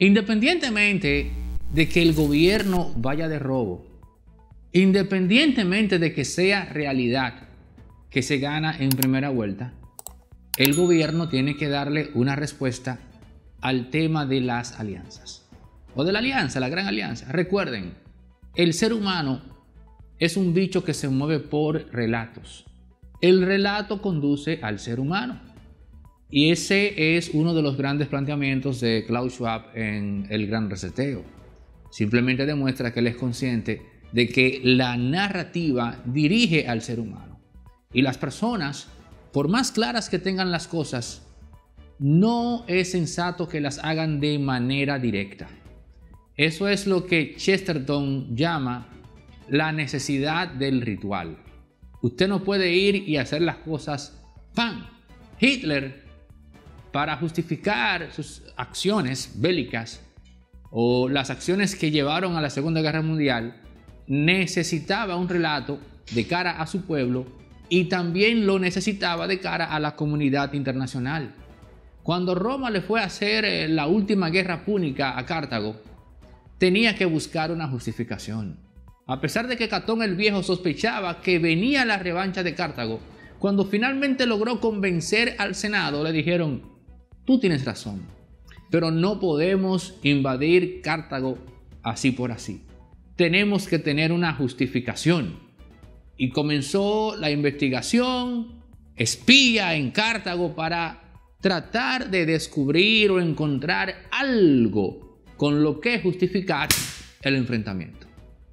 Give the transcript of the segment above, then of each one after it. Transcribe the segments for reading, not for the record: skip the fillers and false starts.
Independientemente de que el gobierno vaya de robo, independientemente de que sea realidad que se gana en primera vuelta, el gobierno tiene que darle una respuesta al tema de las alianzas. O de la alianza, la gran alianza. Recuerden, el ser humano es un bicho que se mueve por relatos. El relato conduce al ser humano. Y ese es uno de los grandes planteamientos de Klaus Schwab en El Gran Reseteo. Simplemente demuestra que él es consciente de que la narrativa dirige al ser humano. Y las personas, por más claras que tengan las cosas, no es sensato que las hagan de manera directa. Eso es lo que Chesterton llama la necesidad del ritual. Usted no puede ir y hacer las cosas ¡pam! Hitler, para justificar sus acciones bélicas o las acciones que llevaron a la Segunda Guerra Mundial, necesitaba un relato de cara a su pueblo y también lo necesitaba de cara a la comunidad internacional. Cuando Roma le fue a hacer la última guerra púnica a Cartago, tenía que buscar una justificación. A pesar de que Catón el Viejo sospechaba que venía la revancha de Cartago, cuando finalmente logró convencer al Senado, le dijeron: tú tienes razón, pero no podemos invadir Cartago así por así. Tenemos que tener una justificación. Y comenzó la investigación espía en Cartago para tratar de descubrir o encontrar algo con lo que justificar el enfrentamiento.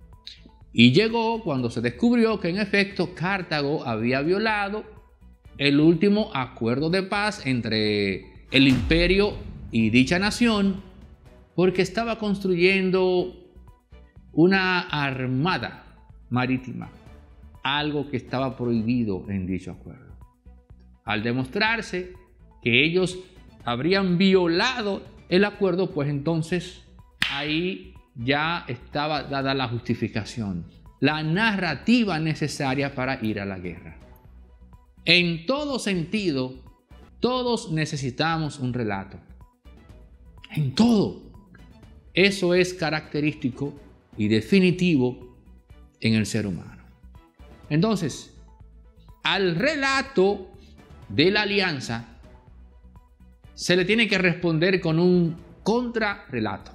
Y llegó cuando se descubrió que en efecto Cartago había violado el último acuerdo de paz entre el imperio y dicha nación, porque estaba construyendo una armada marítima, algo que estaba prohibido en dicho acuerdo. Al demostrarse que ellos habrían violado el acuerdo, pues entonces ahí ya estaba dada la justificación, la narrativa necesaria para ir a la guerra. En todo sentido, todos necesitamos un relato. En todo. Eso es característico y definitivo en el ser humano. Entonces, al relato de la alianza se le tiene que responder con un contrarrelato.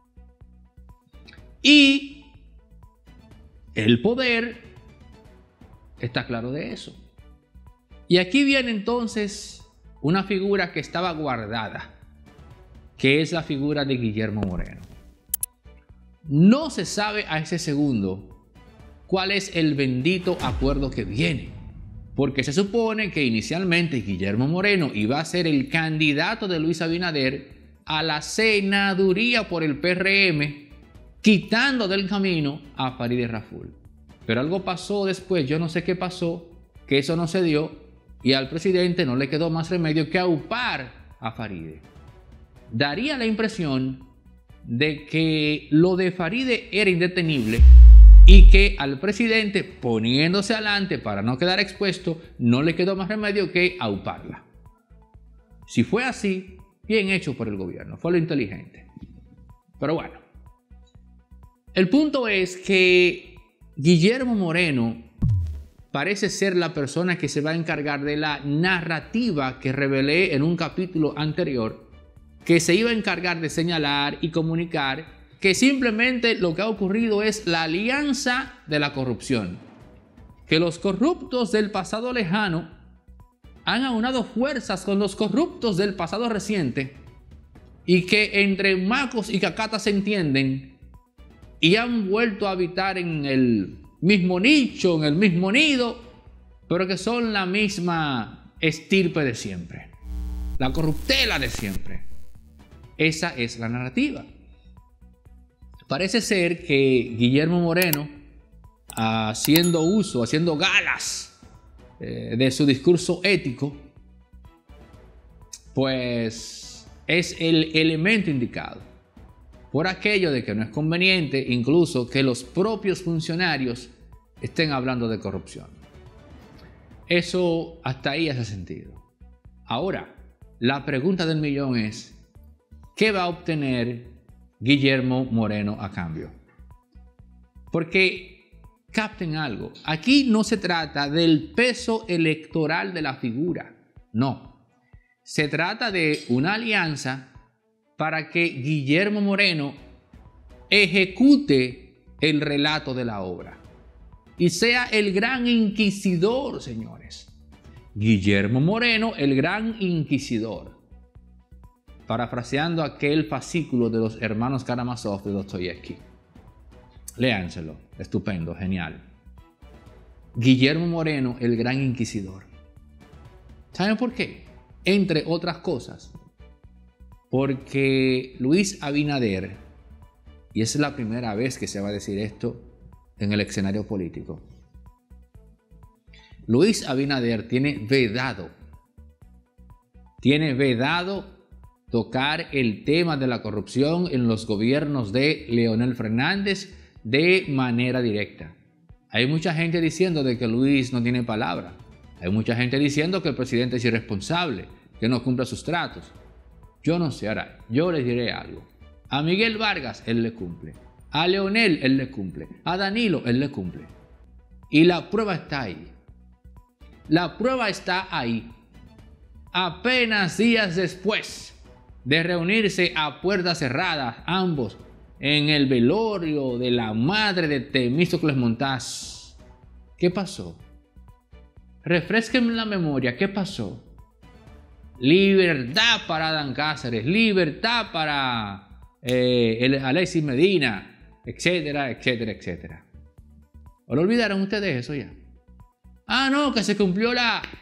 Y el poder está claro de eso. Y aquí viene entonces una figura que estaba guardada, que es la figura de Guillermo Moreno. No se sabe a ese segundo cuál es el bendito acuerdo que viene, porque se supone que inicialmente Guillermo Moreno iba a ser el candidato de Luis Abinader a la senaduría por el PRM, quitando del camino a Farideh Raful. Pero algo pasó después, yo no sé qué pasó, que eso no se dio y al presidente no le quedó más remedio que aupar a Farideh. Daría la impresión de que lo de Farideh era indetenible y que al presidente, poniéndose adelante para no quedar expuesto, no le quedó más remedio que auparla. Si fue así, bien hecho por el gobierno, fue lo inteligente. Pero bueno, el punto es que Guillermo Moreno parece ser la persona que se va a encargar de la narrativa que revelé en un capítulo anterior, que se iba a encargar de señalar y comunicar que simplemente lo que ha ocurrido es la alianza de la corrupción, que los corruptos del pasado lejano han aunado fuerzas con los corruptos del pasado reciente y que entre macos y cacatas se entienden y han vuelto a habitar en el mismo nicho, en el mismo nido, pero que son la misma estirpe de siempre, la corruptela de siempre. Esa es la narrativa. Parece ser que Guillermo Moreno, haciendo galas de su discurso ético, pues es el elemento indicado. Por aquello de que no es conveniente incluso que los propios funcionarios estén hablando de corrupción. Eso hasta ahí hace sentido. Ahora, la pregunta del millón es: ¿qué va a obtener Guillermo Moreno a cambio. Porque capten algo, aquí no se trata del peso electoral de la figura, no. Se trata de una alianza para que Guillermo Moreno ejecute el relato de la obra y sea el gran inquisidor, señores. Guillermo Moreno, el gran inquisidor. Parafraseando aquel fascículo de los hermanos Karamazov de Dostoyevsky. Léanselo, estupendo, genial. Guillermo Moreno, el gran inquisidor. ¿Saben por qué? Entre otras cosas, porque Luis Abinader, y es la primera vez que se va a decir esto en el escenario político, Luis Abinader tiene vedado tocar el tema de la corrupción en los gobiernos de Leonel Fernández de manera directa. Hay mucha gente diciendo de que Luis no tiene palabra. Hay mucha gente diciendo que el presidente es irresponsable, que no cumple sus tratos. Yo no sé, ahora, yo les diré algo. A Miguel Vargas, él le cumple. A Leonel, él le cumple. A Danilo, él le cumple. Y la prueba está ahí. La prueba está ahí. Apenas días después de reunirse a puertas cerradas, ambos, en el velorio de la madre de Temístocles Montaz. ¿Qué pasó? Refrésquenme la memoria, ¿qué pasó? Libertad para Adán Cáceres, libertad para Alexis Medina, etcétera, etcétera, etcétera. ¿O lo olvidaron ustedes eso ya? Ah, no, que se cumplieron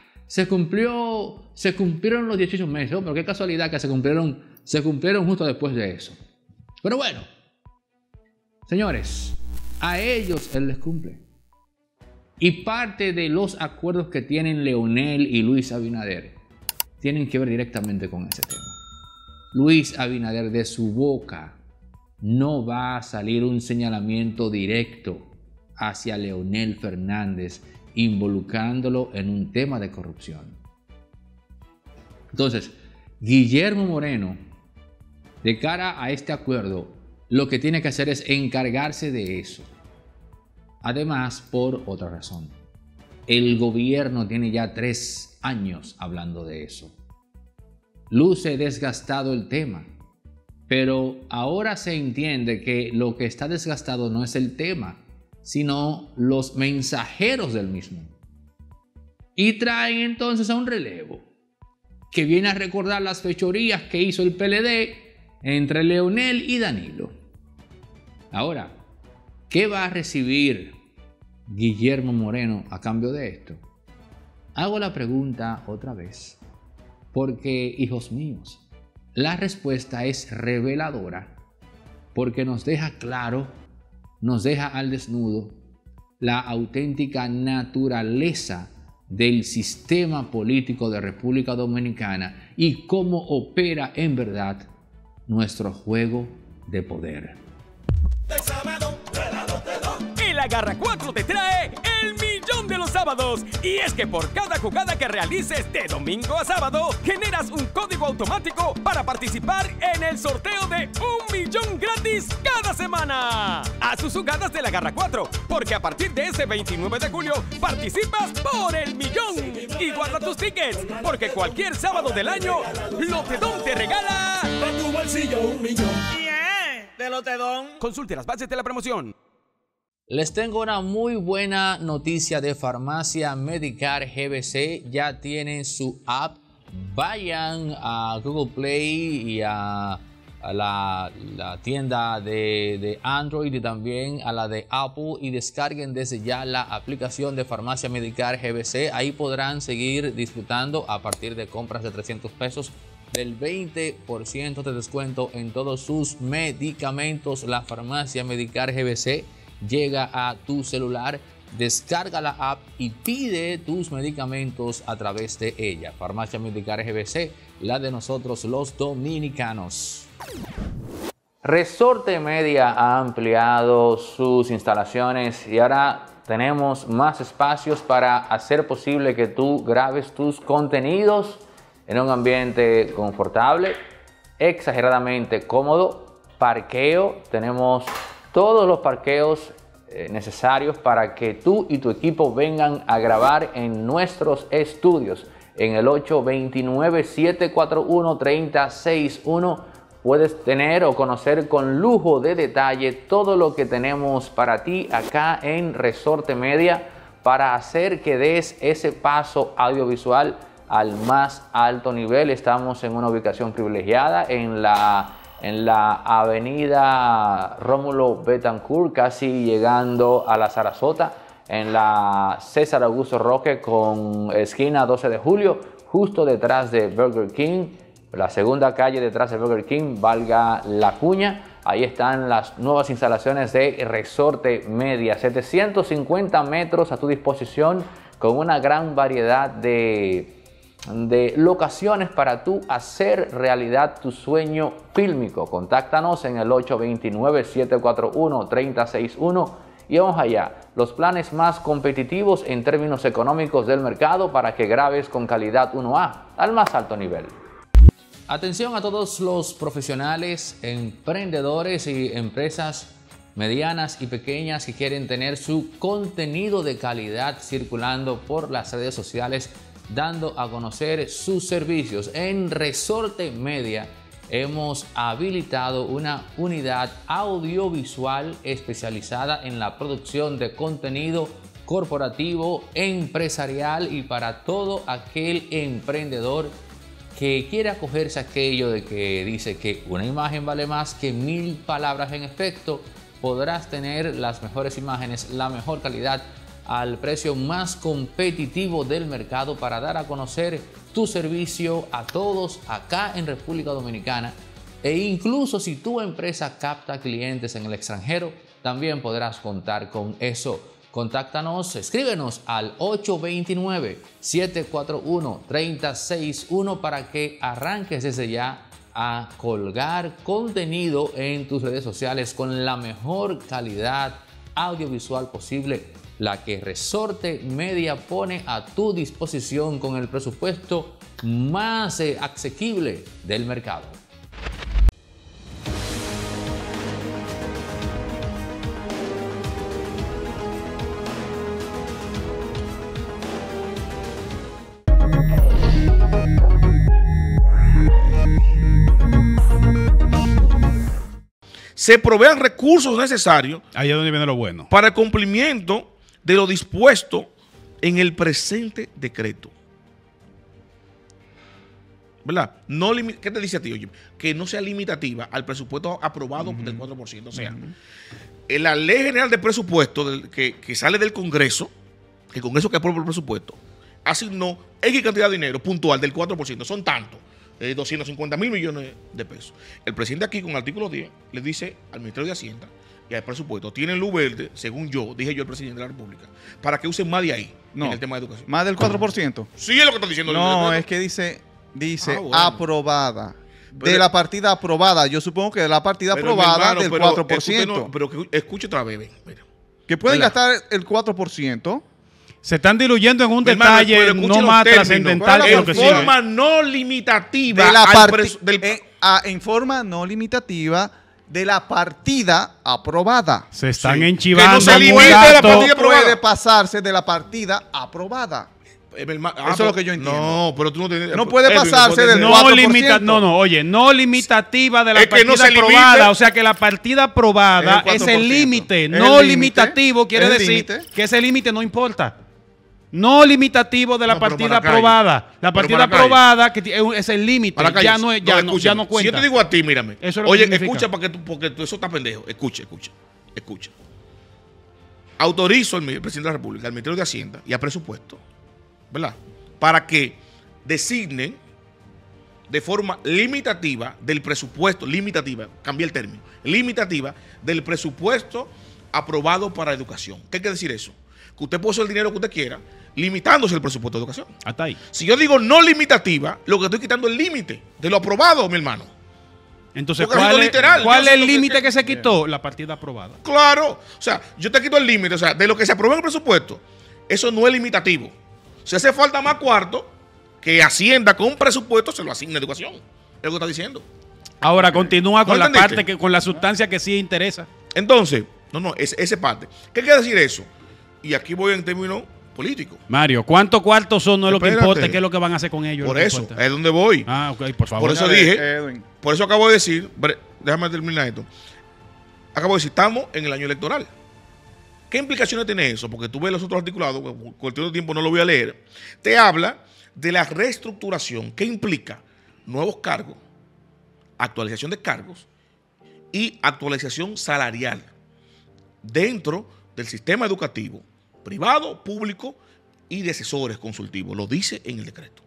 los 18 meses. Oh, pero qué casualidad que se cumplieron justo después de eso. Pero bueno, señores, a ellos él les cumple. Y parte de los acuerdos que tienen Leonel y Luis Abinader tienen que ver directamente con ese tema. Luis Abinader, de su boca no va a salir un señalamiento directo hacia Leonel Fernández, involucrándolo en un tema de corrupción. Entonces, Guillermo Moreno, de cara a este acuerdo, lo que tiene que hacer es encargarse de eso. Además, por otra razón, el gobierno tiene ya 3 años hablando de eso. Luce desgastado el tema, pero ahora se entiende que lo que está desgastado no es el tema, sino los mensajeros del mismo. Y traen entonces a un relevo que viene a recordar las fechorías que hizo el PLD entre Leonel y Danilo. Ahora, ¿qué va a recibir Guillermo Moreno a cambio de esto? Hago la pregunta otra vez, porque, hijos míos, la respuesta es reveladora, porque nos deja claro, nos deja al desnudo la auténtica naturaleza del sistema político de República Dominicana y cómo opera en verdad nuestro juego de poder. El Agarra 4 te trae el millón de los sábados. Y es que por cada jugada que realices de domingo a sábado, generas un código automático para participar en el sorteo de 1 millón gratis cada semana. Haz tus jugadas del Agarra 4, porque a partir de este 29 de julio participas por el millón. Y guarda tus tickets, porque cualquier sábado del año, Lotedón te regala para tu bolsillo 1 millón. de Lotedón. Consulte las bases de la promoción. Les tengo una muy buena noticia de Farmacia Medicare GBC. Ya tienen su app. Vayan a Google Play y a la tienda de Android y también a la de Apple y descarguen desde ya la aplicación de Farmacia Medicare GBC. Ahí podrán seguir disfrutando a partir de compras de 300 pesos del 20% de descuento en todos sus medicamentos. La Farmacia Medicare GBC llega a tu celular, descarga la app y pide tus medicamentos a través de ella. Farmacia Medicare GBC, la de nosotros los dominicanos. Resorte Media ha ampliado sus instalaciones y ahora tenemos más espacios para hacer posible que tú grabes tus contenidos en un ambiente confortable, exageradamente cómodo, parqueo, tenemos todos los parqueos necesarios para que tú y tu equipo vengan a grabar en nuestros estudios. En el 829-741-3061 puedes tener o conocer con lujo de detalle todo lo que tenemos para ti acá en Resorte Media para hacer que des ese paso audiovisual al más alto nivel. Estamos en una ubicación privilegiada en la avenida Rómulo Betancourt, casi llegando a la Sarasota, en la César Augusto Roque con esquina 12 de julio, justo detrás de Burger King, la segunda calle detrás de Burger King, valga la cuña. Ahí están las nuevas instalaciones de Resorte Media, 750 metros a tu disposición con una gran variedad de locaciones para tú hacer realidad tu sueño fílmico. Contáctanos en el 829-741-3061 y vamos allá. Los planes más competitivos en términos económicos del mercado para que grabes con calidad 1A al más alto nivel. Atención a todos los profesionales, emprendedores y empresas medianas y pequeñas que quieren tener su contenido de calidad circulando por las redes sociales, dando a conocer sus servicios. En Resorte Media hemos habilitado una unidad audiovisual especializada en la producción de contenido corporativo, empresarial y para todo aquel emprendedor que quiere acogerse a aquello de que dice que una imagen vale más que 1000 palabras. En efecto, podrás tener las mejores imágenes, la mejor calidad, al precio más competitivo del mercado para dar a conocer tu servicio a todos acá en República Dominicana. E incluso si tu empresa capta clientes en el extranjero, también podrás contar con eso. Contáctanos, escríbenos al 829-741-3061 para que arranques desde ya a colgar contenido en tus redes sociales con la mejor calidad audiovisual posible, la que Resorte Media pone a tu disposición con el presupuesto más asequible del mercado. Se provean recursos necesarios. Ahí es donde viene lo bueno. Para el cumplimiento de lo dispuesto en el presente decreto. ¿Verdad? No ¿qué te dice a ti? Oye, que no sea limitativa al presupuesto aprobado del 4%. O sea, en la Ley General de Presupuesto que sale del Congreso, el Congreso que aprueba el presupuesto, asignó X cantidad de dinero puntual del 4%. Son tantos. 250 mil millones de pesos. El presidente aquí con el artículo 10 le dice al Ministerio de Hacienda y al presupuesto, tienen luz verde, según dije yo al presidente de la República, para que usen más de ahí en el tema de educación. ¿Más del 4%? Sí, es lo que está diciendo. No, es que dice bueno, aprobada. De la partida aprobada. Yo supongo que de la partida aprobada del 4%. Pero escuche otra vez, mira. Que pueden gastar el 4%. Se están diluyendo en un detalle no más trascendental que lo que sigue. En forma no limitativa. En forma no limitativa de la partida aprobada. Se están enchivando. Que no se limite de la partida aprobada. Puede pasarse de la partida aprobada. Eso es lo que yo entiendo. No, pero tú no tienes. No puede pasarse del 4%. Oye, no limitativa de la partida aprobada. O sea que la partida aprobada es el límite. No limitativo quiere decir que ese límite no importa. No limitativo de la partida aprobada. La partida aprobada que es el límite. Ya no cuenta. Si yo te digo a ti, mírame. Oye, escucha porque tú eso está pendejo. Escucha. Autorizo al presidente de la República, al Ministerio de Hacienda y al presupuesto, ¿verdad? Para que designen de forma limitativa del presupuesto, cambié el término, limitativa del presupuesto aprobado para educación. ¿Qué quiere decir eso? Que usted puede usar el dinero que usted quiera, limitándose el presupuesto de educación. Hasta ahí. Si yo digo no limitativa, lo que estoy quitando es el límite de lo aprobado, mi hermano. Entonces, ¿cuál es el límite que se quitó? La partida aprobada. Claro. O sea, yo te quito el límite. O sea, de lo que se aprobó en el presupuesto, eso no es limitativo. Si hace falta más cuarto, que Hacienda con presupuesto se lo asigna a educación. Es lo que está diciendo. Ahora continúa con la parte que con la sustancia que sí interesa. Entonces, esa parte. ¿Qué quiere decir eso? Y aquí voy en términos políticos. Mario, ¿cuántos cuartos son? No es lo que importa, ¿qué es lo que van a hacer con ellos? Por eso, es donde voy. Ok, por favor. Por eso dije, por eso acabo de decir, déjame terminar esto. Acabo de decir, estamos en el año electoral. ¿Qué implicaciones tiene eso? Porque tú ves los otros articulados, con el tiempo no lo voy a leer. Te habla de la reestructuración que implica nuevos cargos, actualización de cargos y actualización salarial dentro del sistema educativo, privado, público y de asesores consultivos. Lo dice en el decreto.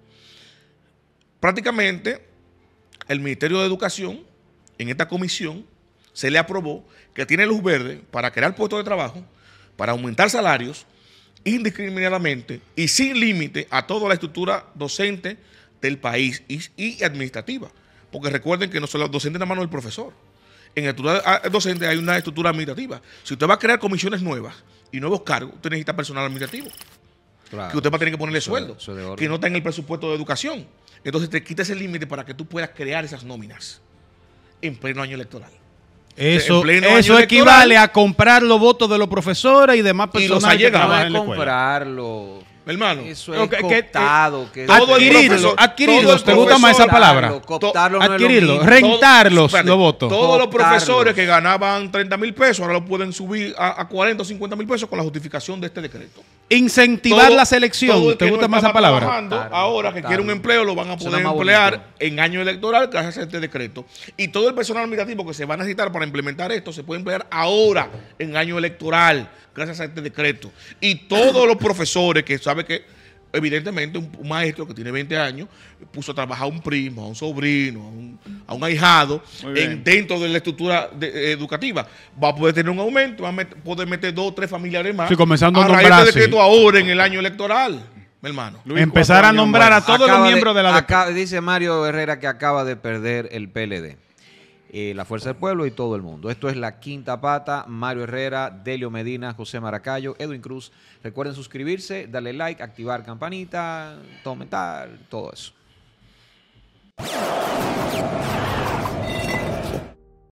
Prácticamente, el Ministerio de Educación, en esta comisión, se le aprobó que tiene luz verde para crear puestos de trabajo, para aumentar salarios indiscriminadamente y sin límite a toda la estructura docente del país y administrativa. Porque recuerden que no son los docentes nada más del profesor. En la estructura docente hay una estructura administrativa. Si usted va a crear comisiones nuevas y nuevos cargos, usted necesita personal administrativo. Claro. Que usted va a tener que ponerle sueldo, que no está en el presupuesto de educación. Entonces te quita ese límite para que tú puedas crear esas nóminas en pleno año electoral. Eso equivale a comprar los votos de los profesores y demás personas que trabajan en la escuela. Comprarlo. Hermano, eso es cooptado. Adquirirlos, ¿te gusta más esa palabra? Adquirirlos, rentarlos los votos. Todos los profesores que ganaban 30 mil pesos ahora lo pueden subir a 40 o 50 mil pesos con la justificación de este decreto. Incentivar la selección, ¿te gusta más esa palabra? Ahora que quiere un empleo lo van a poder emplear en año electoral gracias a este decreto. Y todo el personal administrativo que se va a necesitar para implementar esto se puede emplear ahora en año electoral gracias a este decreto. Y todos los profesores que saben que evidentemente un maestro que tiene 20 años puso a trabajar a un primo, a un sobrino, a un ahijado dentro de la estructura educativa. Va a poder tener un aumento, va a poder meter 2 o 3 familiares más. Sí, comenzando a raíz del decreto ahora en el año electoral, mi hermano. Empezar a nombrar a todos los miembros de la... Dice Mario Herrera que acaba de perder el PLD. La Fuerza del Pueblo y todo el mundo. Esto es La Quinta Pata. Mario Herrera, Delio Medina, José Maracayo, Edwin Cruz. Recuerden suscribirse, darle like, activar campanita, comentar, todo eso.